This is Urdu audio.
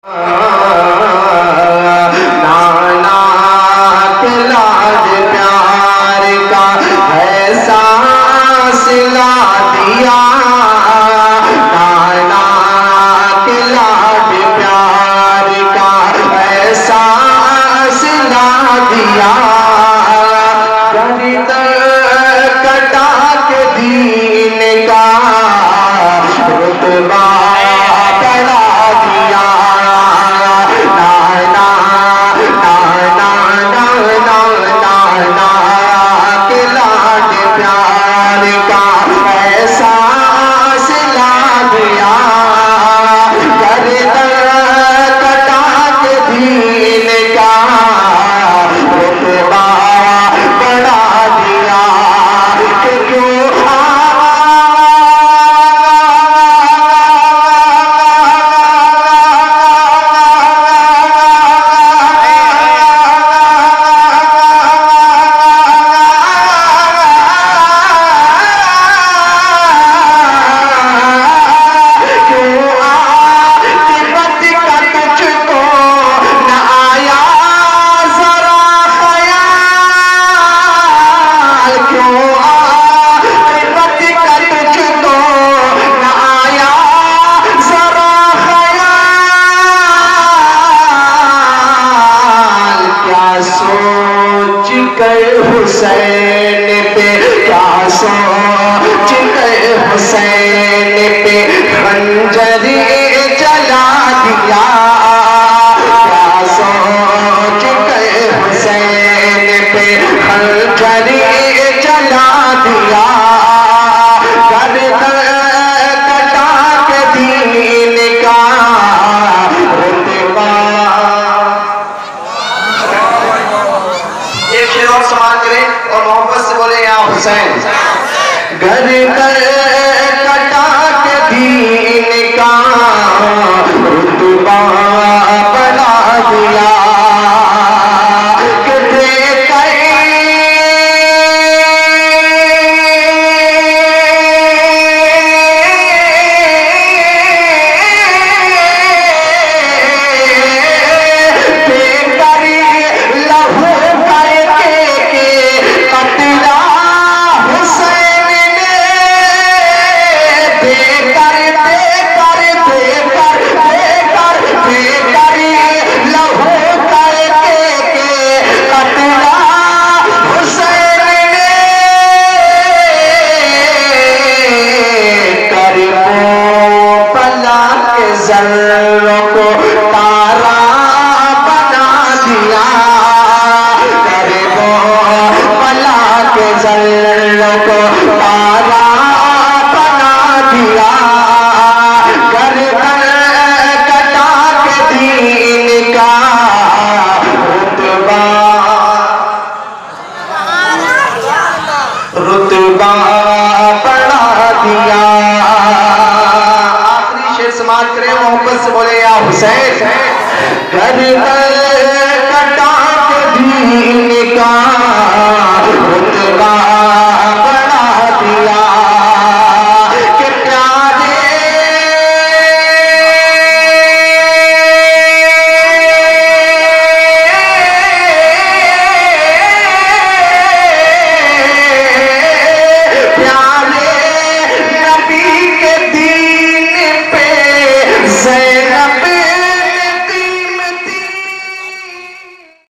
حسین پہ کیا سوچ کر حسین پہ خنجر چلا دیا کیا سوچ کر حسین پہ خنجر چلا دیا گردن کٹا کے دین کا رتبہ ایک شعر اور سماعت کریں اور محبت سے بولے یا حسین گردن کٹا کے دین کا رتبہ بنا دیا ذروں کو تارا بنا دیا بلا کے ذروں کو تارا بنا دیا گردن کٹا کے دین کا رتبہ بڑھا دیا سماعت کریں محبت سے بولے یا حسین گردن کٹا کے دین کا